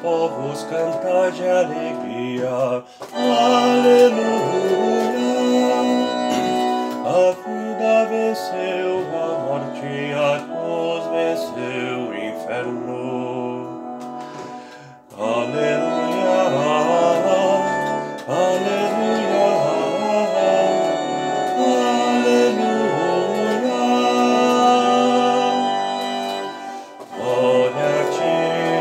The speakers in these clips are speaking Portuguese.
povos cantar de alegria. Aleluia. A vida venceu a morte, a cruz venceu o inferno. Aleluia, aleluia, aleluia. Glória a ti,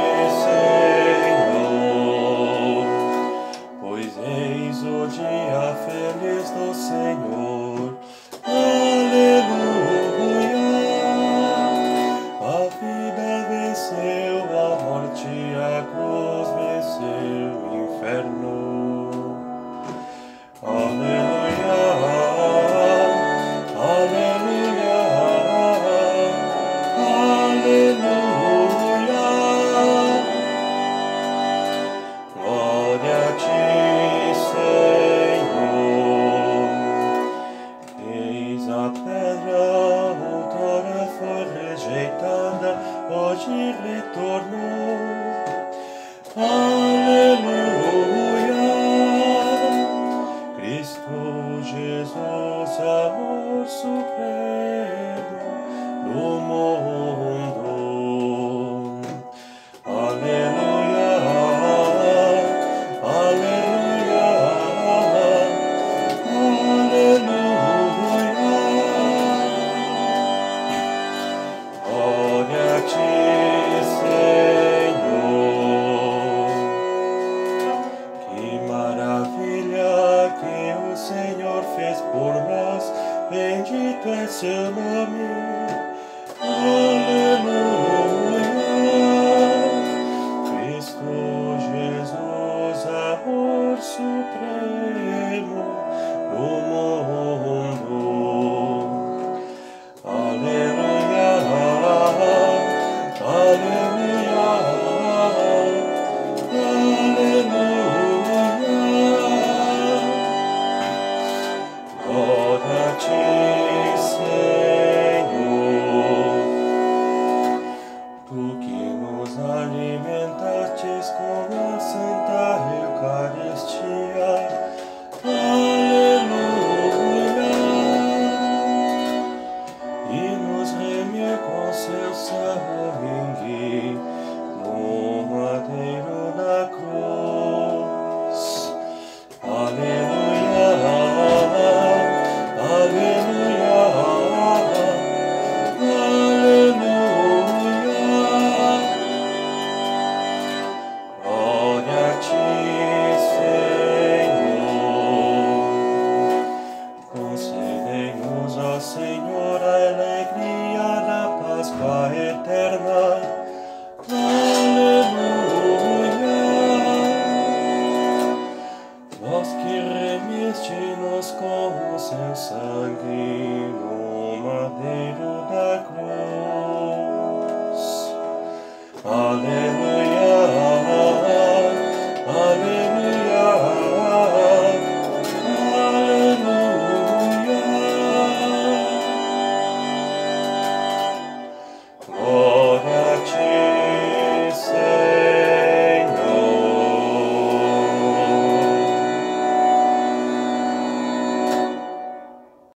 Senhor, pois eis o dia feliz do Senhor. Aleluia. A vida venceu a morte, a cruz venceu o inferno. Aleluia, aleluia, aleluia. Glória a ti, Senhor. Eis a pedra, outrora foi rejeitada, hoje retornou. Aleluia. Cristo Jesus, amor supremo do mundo. Aleluia, aleluia, aleluia. Glória a ti, Senhor. Que maravilha que o Senhor fez por nós, bendito é seu nome. Aleluia. Cristo Jesus, amor supremo do mundo. Aleluia, aleluia, aleluia. Glória a ti, Senhor, tu que nos alimentastes com a Santa Eucaristia. Aleluia. E nos remiu com seu sangue no madeiro da cruz. Aleluia, aleluia, aleluia. Glória a ti, Senhor. Concedei-nos, ó Senhor, a alegria da Páscoa eterna. Aleluia. Vós que remiste-nos com o seu sangue no madeiro da cruz. Aleluia.